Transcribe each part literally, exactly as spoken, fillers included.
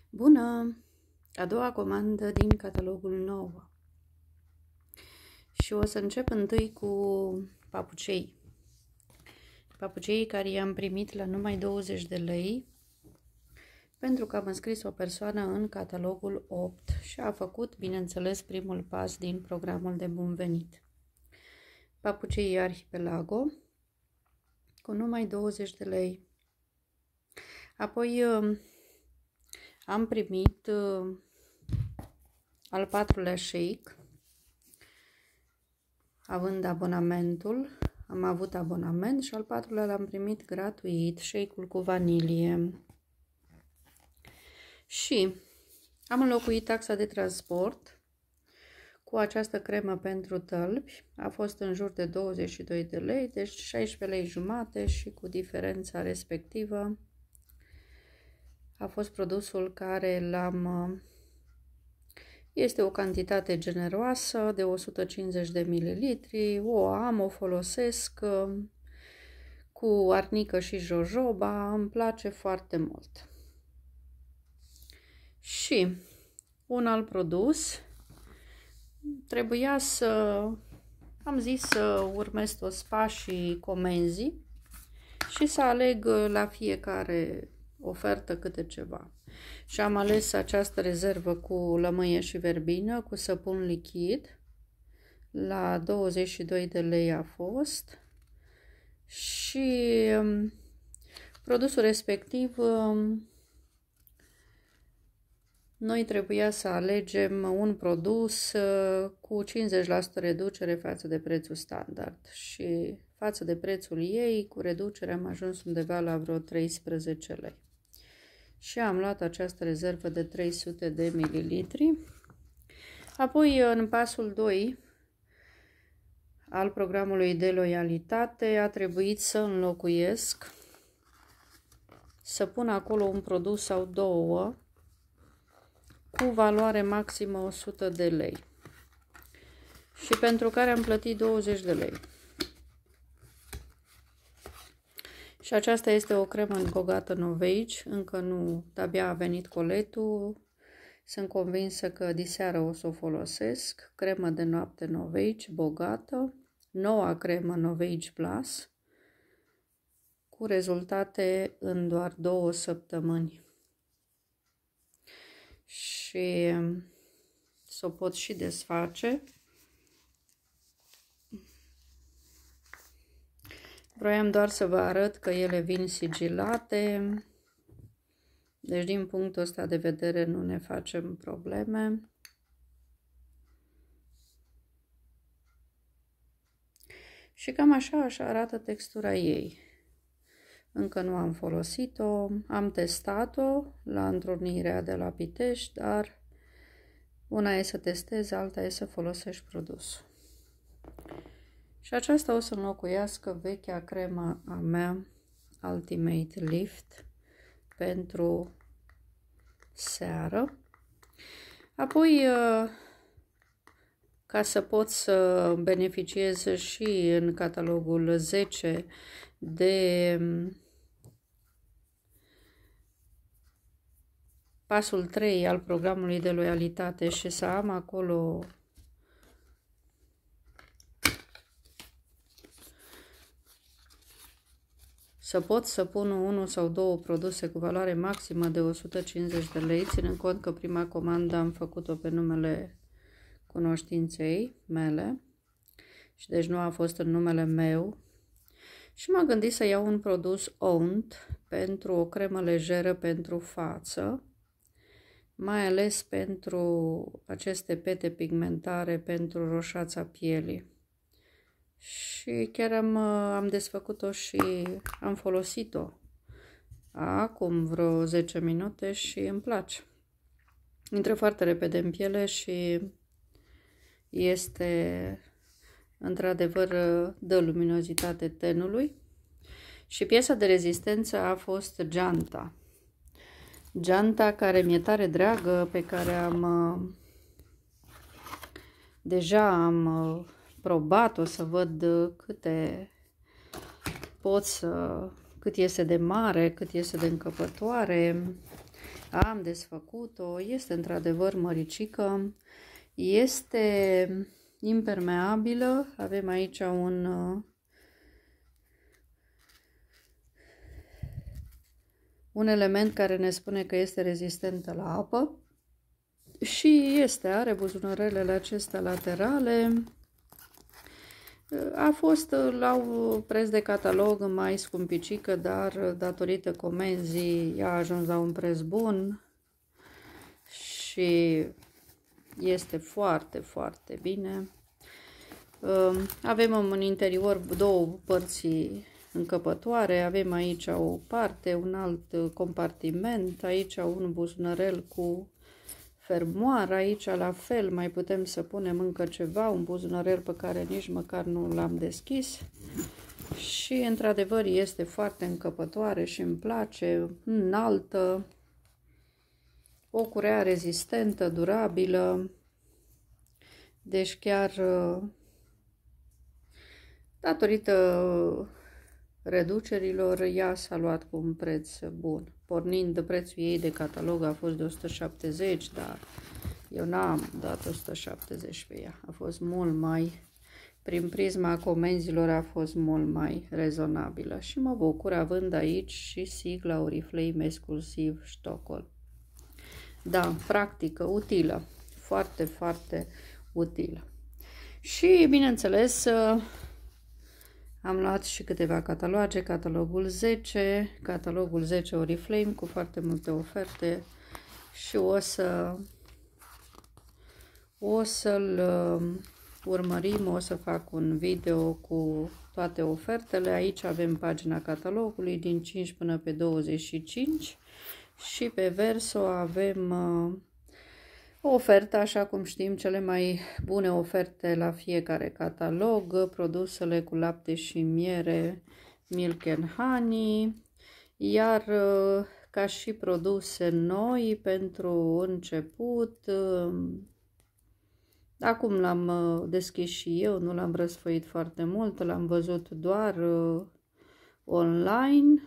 Bună! A doua comandă din catalogul nouă. Și o să încep întâi cu papucei. Papucei care i-am primit la numai douăzeci de lei, pentru că am înscris o persoană în catalogul opt și a făcut, bineînțeles, primul pas din programul de bun venit. Papucei Arhipelago, cu numai douăzeci de lei. Apoi am primit uh, al patrulea shake, având abonamentul, am avut abonament și al patrulea l-am primit gratuit, shake-ul cu vanilie. Și am înlocuit taxa de transport cu această cremă pentru tălpi, a fost în jur de douăzeci și doi de lei, deci șaisprezece lei jumate și cu diferența respectivă a fost produsul care l-am... Este o cantitate generoasă de o sută cincizeci de mililitri, o am, o folosesc cu arnică și jojoba, îmi place foarte mult. Și un alt produs, trebuia să... am zis să urmez toți pașii comenzii și să aleg la fiecare ofertă câte ceva. Și am ales această rezervă cu lămâie și verbină, cu săpun lichid, la douăzeci și doi de lei a fost. Și um, produsul respectiv, um, noi trebuia să alegem un produs uh, cu cincizeci la sută reducere față de prețul standard. Și față de prețul ei, cu reducere am ajuns undeva la vreo treisprezece lei. Și am luat această rezervă de trei sute de mililitri. Apoi, în pasul doi al programului de loialitate, a trebuit să înlocuiesc, să pun acolo un produs sau două cu valoare maximă o sută de lei și pentru care am plătit douăzeci de lei. Și aceasta este o cremă bogată Novage, încă nu, de-abia a venit coletul, sunt convinsă că diseară o să o folosesc. Cremă de noapte Novage, bogată, noua cremă Novage Plus, cu rezultate în doar două săptămâni. Și să o pot și desface. Vroiam doar să vă arăt că ele vin sigilate, deci din punctul ăsta de vedere nu ne facem probleme. Și cam așa, așa arată textura ei. Încă nu am folosit-o, am testat-o la întrunirea de la Pitești, dar una e să testezi, alta e să folosești produsul. Și aceasta o să înlocuiască vechea cremă a mea, Ultimate Lift, pentru seară. Apoi, ca să pot să beneficiez și în catalogul zece de pasul trei al programului de loialitate și să am acolo să pot să pun unul sau două produse cu valoare maximă de o sută cincizeci de lei, ținând cont că prima comandă am făcut-o pe numele cunoștinței mele și deci nu a fost în numele meu. Și m-am gândit să iau un produs Owned pentru o cremă lejeră pentru față, mai ales pentru aceste pete pigmentare, pentru roșața pielii. Și chiar am, am desfăcut-o și am folosit-o acum vreo zece minute și îmi place. Intră foarte repede în piele și este, într-adevăr, dă luminozitate tenului. Și piesa de rezistență a fost geanta. Geanta care mi-e tare dragă, pe care am deja am probat-o să văd câte pot să, cât iese de mare, cât iese de încăpătoare. Am desfăcut-o, este într-adevăr măricică, este impermeabilă, avem aici un un element care ne spune că este rezistentă la apă și este, are buzunărelele acestea laterale. A fost la un preț de catalog mai scumpicică, dar datorită comenzii a ajuns la un preț bun și este foarte, foarte bine. Avem în interior două părți încăpătoare, avem aici o parte, un alt compartiment, aici un buzunărel cu fermoară, aici la fel mai putem să punem încă ceva, un buzunărel pe care nici măcar nu l-am deschis și într-adevăr este foarte încăpătoare și îmi place, înaltă, o curea rezistentă, durabilă, deci chiar datorită reducerilor, ea s-a luat cu un preț bun. Pornind de prețul ei de catalog a fost de o sută șaptezeci, dar eu n-am dat o sută șaptezeci pe ea. A fost mult mai, prin prisma comenzilor, a fost mult mai rezonabilă. Și mă bucur având aici și sigla Oriflame exclusiv Stockholm. Da, practică, utilă, foarte, foarte utilă. Și, bineînțeles, am luat și câteva cataloage, catalogul zece, catalogul zece Oriflame cu foarte multe oferte și o să o să-l urmărim, o să fac un video cu toate ofertele. Aici avem pagina catalogului din cinci până pe douăzeci și cinci și pe verso avem o ofertă, așa cum știm, cele mai bune oferte la fiecare catalog, produsele cu lapte și miere, Milk and Honey, iar ca și produse noi pentru început, acum l-am deschis și eu, nu l-am răsfăit foarte mult, l-am văzut doar online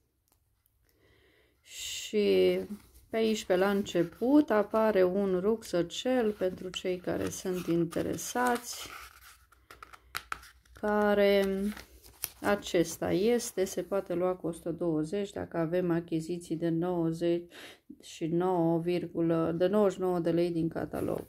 și pe aici, pe la început, apare un rucsăcel pentru cei care sunt interesați, care acesta este, se poate lua cu o sută douăzeci dacă avem achiziții de nouăzeci și nouă, de nouăzeci și nouă de lei din catalog.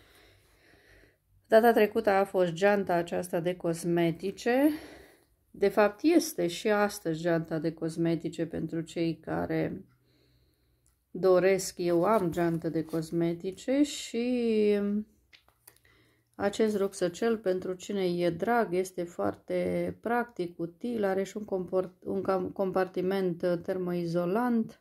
Data trecută a fost geanta aceasta de cosmetice, de fapt este și astăzi geanta de cosmetice pentru cei care doresc. Eu am geantă de cosmetice și acest rucsăcel pentru cine e drag este foarte practic, util, are și un, comport, un compartiment termoizolant.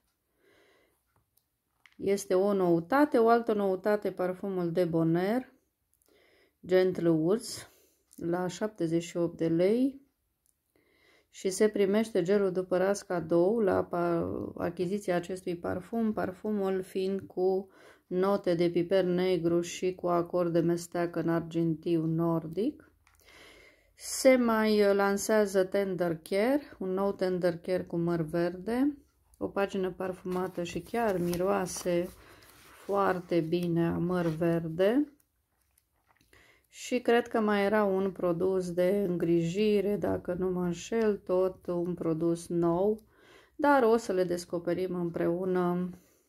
Este o noutate, o altă noutate, parfumul de Bonaire Gentle Woods la șaptezeci și opt de lei. Și se primește gelul după ras cadou la achiziția acestui parfum, parfumul fiind cu note de piper negru și cu acord de mesteacă în argintiu nordic. Se mai lansează Tender Care, un nou Tender Care cu măr verde, o pagină parfumată și chiar miroase foarte bine a măr verde. Și cred că mai era un produs de îngrijire, dacă nu mă înșel, tot un produs nou, dar o să le descoperim împreună,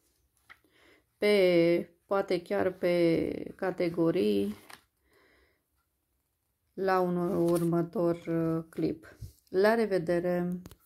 pe, poate chiar pe categorii, la un următor clip. La revedere!